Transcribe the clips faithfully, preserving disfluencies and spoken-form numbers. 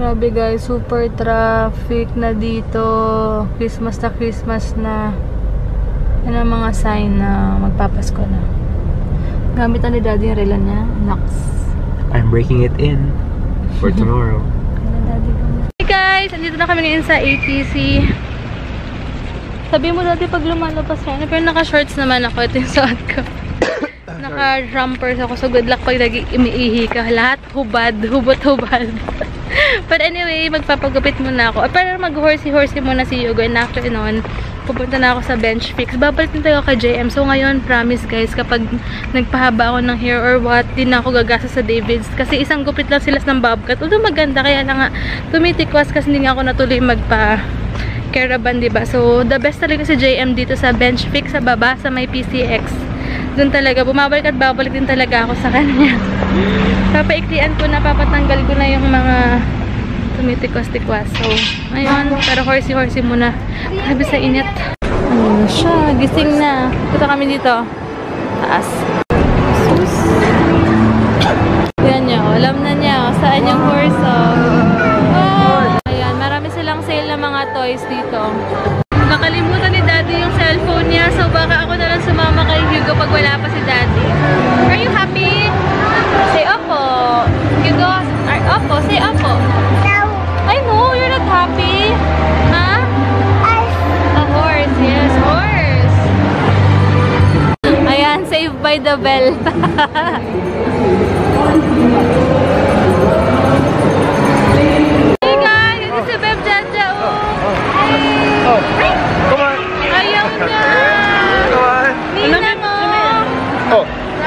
Grabe guys, super traffic na dito. Christmas na Christmas na. Yan ang mga sign na magpapasko na. Gamit na ni Daddy yung relo niya. Nox. I'm breaking it in for tomorrow. Hey guys, andito na kami ngayon sa A T C. Sabi mo dati pag lumalabas ka, pero naka-shorts naman ako. Ito yung suot ko. Naka-jumpers ako. So good luck pag nag-imiihi ka. Lahat hubad, hubot-hubad. But anyway, magpapagupit muna ako. Pero mag-horsey-horsey muna si Hugo. And after noon, pupunta na ako sa bench fix. Babalik din tayo kay J M. So ngayon, promise guys, kapag nagpahaba ako ng hair or what, di na ako gagasa sa David's. Kasi isang gupit lang sila ng bobcat. Although maganda, kaya lang nga tumitikwas kasi hindi nga ako natuloy magpa caravan, diba? So, the best talaga si J M dito sa bench fix sa baba, sa may P C X. Doon talaga, bumabalik at babalik din talaga ako sa kanya. Papaiklian ko na, papatanggal ko na yung mga tumitikwas-tikwas. So, ayun, pero horsey-horsey muna. Sabi sa init. Ano siya? Gising na. Punta kami dito. Taas. Sus. Yan niya. Alam na niya. Saan yung horse? Oh. Ayan, marami silang sale na mga toys dito. Nakalimutan ni Daddy yung cellphone niya. So, baka ako na lang sumama kay Hugo pag wala pa si Daddy. Are you happy? Say opo. Hugo, are opo. Say opo. I know, you're not happy. Huh? A horse. Yes, horse. Ayan, saved by the bell. Hey guys, this is si Beb Jaja. Oh. Oh. Come on. Ayaw na. Come on. Nina mo. Oh.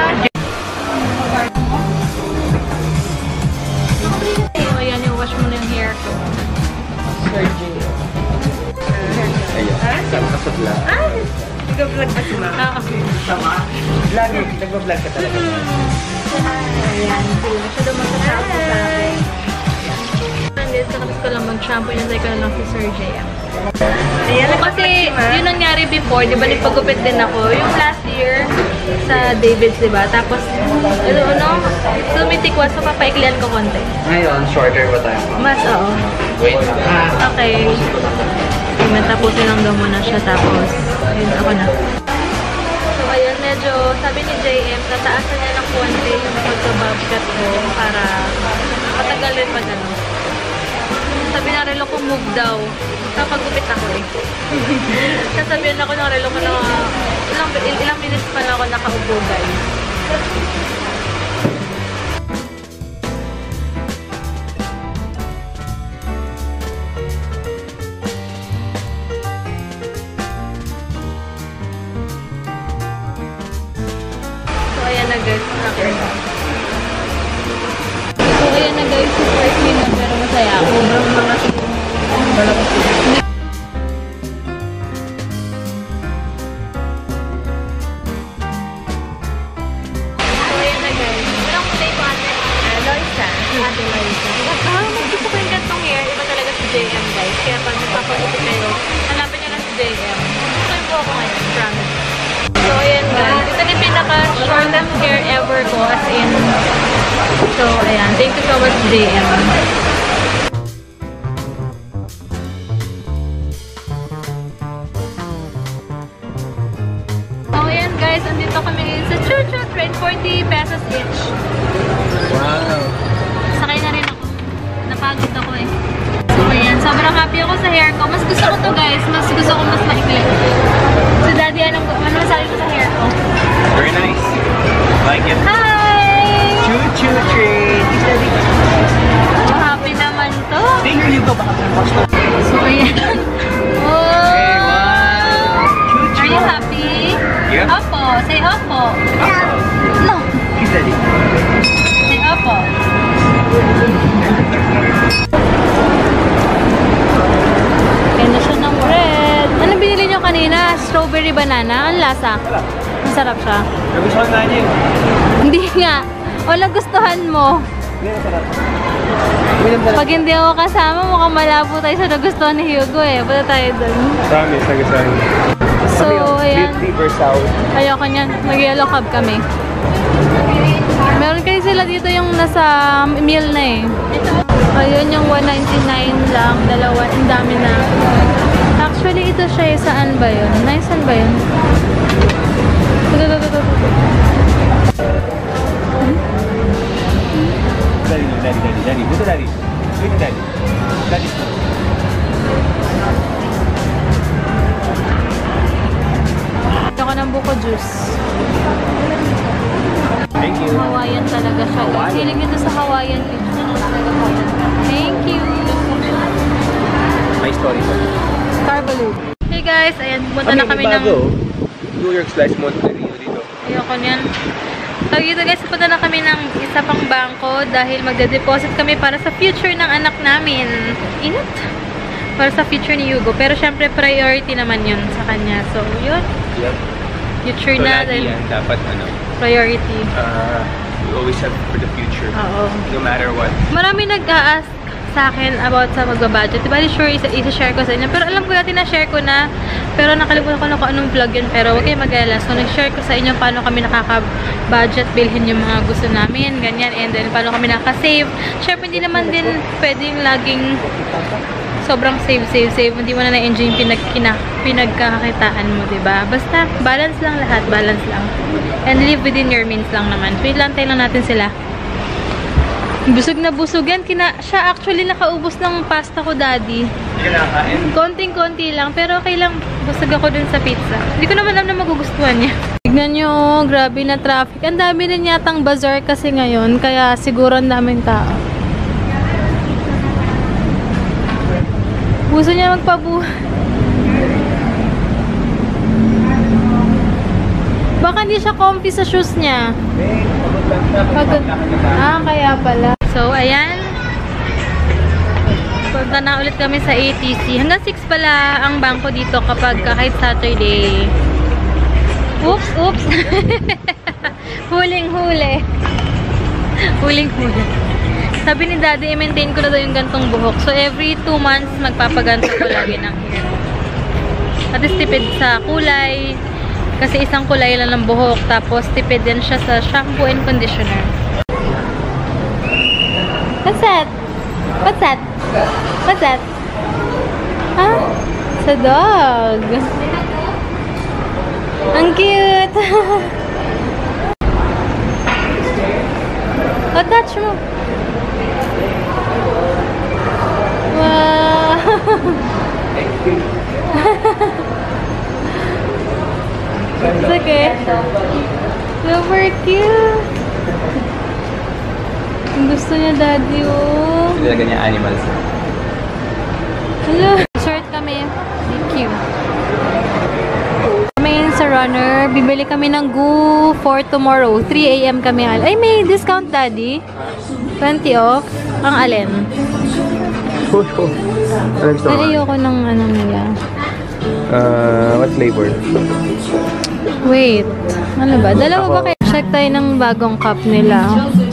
Ayan, yung wash mo na yung hair ko. Sergio. Ayan. Saan ka sa vlog? Ay! Nag-vlog ka si Ma? Oo. Sama? Vlog eh. Nag-vlog ka talaga. Ayan. Siya daw mag-shampoo sa akin. Nandito, kakabis ko lang mag-shampoo. Inantay ko na lang si Sir J M. Ayan, So, kasi yun nangyari before, di ba, nagpagupit din ako. Yung last year sa David's, di ba? Tapos, ano, ano, tumitikwas, so papaiklian ko konti. Ngayon, shorter ba tayo? Mas, oo. Wait lang. Okay. Amen, tapusin lang daw muna siya, tapos, ayun, ako na. So, ayun, medyo, sabi ni J M, tataasan niya ng konti yung pagka-bobcat ko para matagal rin pa gano'n. Sabi ng relo ko, move daw. Kapag gupit ako eh. Sasabihan ako ng relo ko na ilang, ilang minutes pa na ako nakaupo guys. So ayan na guys. Okay. So ayan na guys. Super clean na pero masaya ako. J M guys. Kaya pag nagpapagupit kayo, hanapin nyo lang si J M. Gusto po ako ngayon, promise. So, ayan guys. Ito na yung pinaka-shortest hair ever ko, as in. So, ayan. Thank you so much, J M. So, ayan guys. Andito kami ngayon sa Choo Choo Train. forty pesos each. Wow. Sakay na rin ako. Napagod ako eh. So, ayan. Sobrang happy ako sa hair ko. Mas gusto ko to guys. Mas gusto ko mas maikli. So, Daddy, anong, ano masabi mo sa hair ko? Very nice. Like it. Hi! Choo-choo train. So, happy naman to. Finger you go back. So, ayan. Oh! Hey, wow. Choo-choo. Are you happy? Yeah. Opo. Say opo. No. Kiss daddy. Say opo. Kaya na siya ng bread. Ano binili nyo kanina? Strawberry banana? Ang lasa? Masarap siya. Nagustuhan na niyo. Hindi nga. O nagustuhan mo. Pag hindi ako kasama, mukhang malabo tayo sa nagustuhan ni Hugo eh. Punta tayo dun. Promise, nagustuhan. So, ayan. River South. Ayoko niyan. Mag-yellow cab kami. Meron kayo sila pala dito yung nasa meal na eh. Ayun yung one ninety-nine lang, dalawa, ang dami na. Actually, ito siya, saan ba yun? Nice, saan ba yun? Ito, ito, ito, ito. Daddy, daddy, daddy, daddy. Buto daddy. Wait, daddy. Daddy. Ito ko ng buko juice. Thank you. Hawaiian talaga siya. Hawaiian. Feeling ito sa Hawaiian beach. Thank you. My story. Starbaloo. Hey guys, ayan, pumunta na kami ng... New York Slice Monterey dito. Ayoko niyan. So dito guys, punta na kami ng isa pang bangko dahil magde-deposit kami para sa future ng anak namin. Init? Para sa future ni Hugo. Pero syempre priority naman yun sa kanya. So yun. Yep. Future So, na. lagi yan. Dapat ano, Priority. uh, we always have for the future. Oo. No matter what. Marami nag-a-ask sa akin about sa magbabudget. Diba, sure, isa-share ko sa inyo. Pero alam ko natin na share ko na. Pero nakalimutan ko na kung anong vlog yun. Pero huwag kayo mag-alala. So, nag-share ko sa inyo paano kami nakaka-budget, bilhin yung mga gusto namin. Ganyan. And then, paano kami nakaka-save. Siyempre, hindi naman din pwedeng laging sobrang save, save, save. Hindi mo na na-enjoy yung pinag pinagkakakitaan mo, diba? Basta, balance lang lahat. Balance lang. And live within your means lang naman. So, ilantay lang natin sila. Busog na busog yan. Kina siya actually nakaubos ng pasta ko, daddy. Hindi ka nakakain? Konting-konti lang. Pero okay lang. Busog ako dun sa pizza. Hindi ko naman alam na magugustuhan niya. Tignan nyo, grabe na traffic. Ang dami rin yatang bazaar kasi ngayon. Kaya siguro ang daming tao. Gusto niya magpabuhay. Baka hindi siya comfy sa shoes niya. Pagod. Ah, kaya pala. So, ayan. Punta na ulit kami sa A T C. Hanggang six pala ang bangko dito kapag kahit Saturday. Oops, oops. Huling-huli. Huling-huli. Sabi ni daddy, i-maintain ko na daw yung gantong buhok. So, every two months, magpapaganto ko lagi ng hair. At is tipid sa kulay. Kasi isang kulay lang ng buhok. Tapos, tipid din siya sa shampoo and conditioner. What's that? What's that? What's that? Huh? It's a dog. Ang cute. Oh, touch mo. Wow. It's okay. Super cute. Ang gusto niya, daddy, oh. Talaga niya animals. Hello. Short kami. Thank you. Kami sa runner. Bibili kami ng goo for tomorrow. three A M kami. Ay, may discount, daddy. twenty off. Ang alin? Anong gusto mo? Ay, ayoko ng ano niya. Uh, what flavor? Wait. Ano ba? Dalawa ba kayo? Check tayo ng bagong cup nila.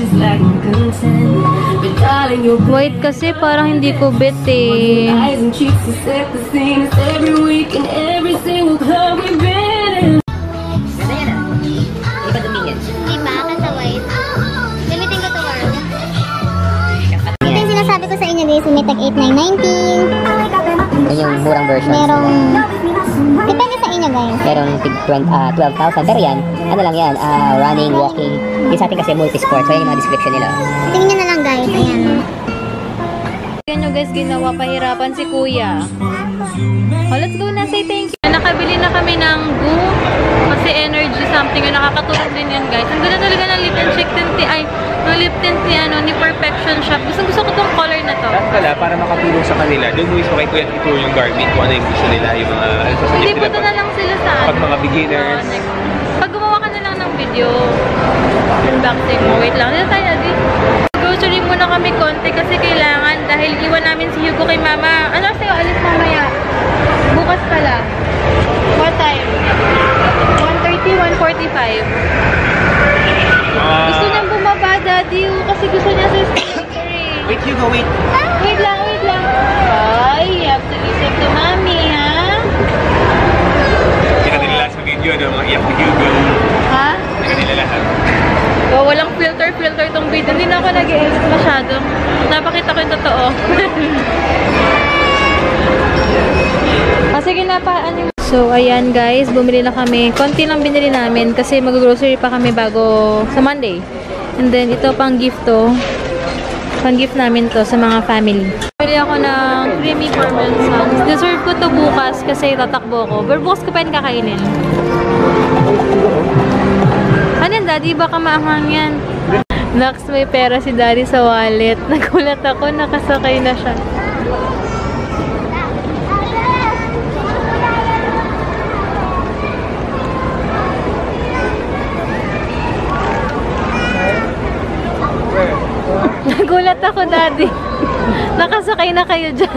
Wait, kasi parang hindi ko bet eh. Diba? Kasaway. Gamitin ko tomorrow. Ito yung sinasabi ko sa inyo guys, may tag eight nine nineteen. Yun yung murang version. Merong, depende sa inyo guys. Meron tig uh, twelve thousand. Pero yan, ano lang yan, uh, running, walking. Yung sa atin kasi multi-sport. So yan yung mga description nila. Tingnan nyo na lang guys, ayan. Tingnan nyo guys, ginawa pahirapan si kuya. Oh, let's go na, say thank you. Nakabili na kami ng goo. Kasi energy something yung nakakatulong din yun guys. Ang ganda talaga ng Lipton Chick Tint ay ng Lipton ni ano ni Perfection Shop. Gusto gusto ko tong color na to. Lahat pala, para makatulong sa kanila. Doon mo mismo kay Kuya Tito yung Garmin kung ano yung gusto nila. Yung mga, ano sa Hindi, nila punta na lang sila sa pag mga beginners. Uh, next. Pag gumawa ka na lang ng video, unboxing mo. Wait lang. Dito tayo, Adi. Grocery muna kami konti kasi kailangan dahil iwan namin si Hugo kay mama. Ano sa'yo? Alis mamaya. Bukas pala. What time? one thirty, one forty-five. Uh, Gusto niyang bumaba, Daddy. Kasi gusto niya sa escalator eh. Wait, Hugo, wait. Wait lang, wait lang. Ay, you have to listen to mommy, ha? Hindi ka nila sa video, no? Mga iyak ni Hugo. Ha? Hindi ka nila lahat. O, Diba? Walang filter-filter tong video. Hindi na ako nag-edit masyado. Napakita ko yung totoo. Ah, sige na pa. Ano? So, ayan guys. Bumili na kami. Konti lang binili namin kasi mag-grocery pa kami bago sa Monday. And then, ito pang gift to. Pang gift namin to sa mga family. Bili ako ng creamy parmesan. Deserve ko to bukas kasi tatakbo ko. Pero bukas ko pa yun kakainin. Ano yan, Daddy? Baka maanghang yan. Next, may pera si Daddy sa wallet. Nagulat ako, nakasakay na siya. Nagulat ako, Daddy. Nakasakay na kayo dyan.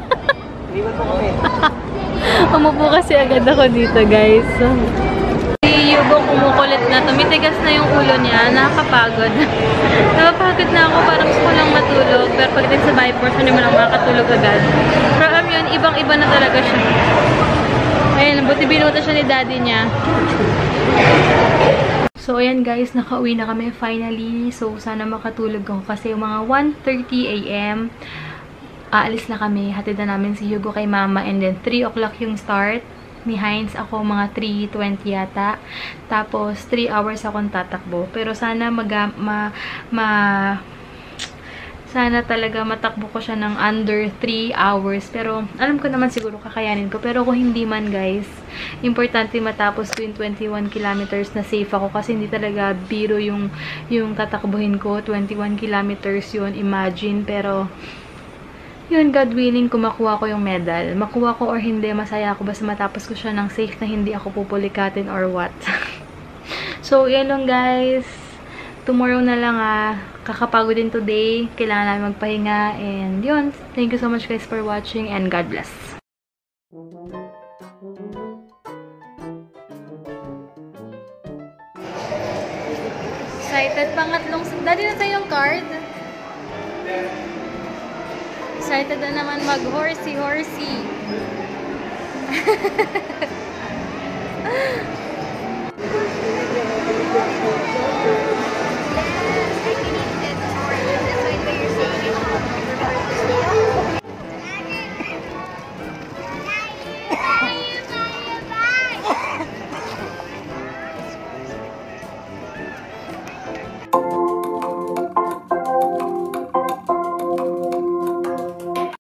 Umupo kasi agad ako dito, guys. Si Yugo kumukulit na. Tumitigas na yung ulo niya. Nakakapagod. Napapagod na ako. Parang gusto ko lang matulog. Pero pagdating sa bahay portion, hindi mo lang makakatulog agad. Pero um, yun, ibang-iba na talaga siya. Ayun, buti binuta siya ni Daddy niya. So, ayan guys, nakauwi na kami finally. So, sana makatulog ako kasi mga one thirty a m aalis na kami. Hatid na namin si Hugo kay Mama and then three o'clock yung start. Ni Heinz ako mga three twenty yata. Tapos, three hours akong tatakbo. Pero sana mag ma, ma sana talaga matakbo ko siya ng under three hours. Pero, alam ko naman siguro kakayanin ko. Pero kung hindi man, guys, importante matapos ko yung twenty-one kilometers na safe ako. Kasi hindi talaga biro yung, yung tatakbuhin ko. twenty-one kilometers yun, imagine. Pero, yun, God willing, kung makuha ko yung medal. Makuha ko or hindi, masaya ako. Basta matapos ko siya ng safe na hindi ako pupulikatin or what. So, yan lang, guys. Tomorrow na lang ah, kakapagod din today. Kailangan namin magpahinga. And yun, thank you so much guys for watching and God bless. Excited, pangatlong... Dali na tayo yung card. Excited na naman mag-horsey-horsey.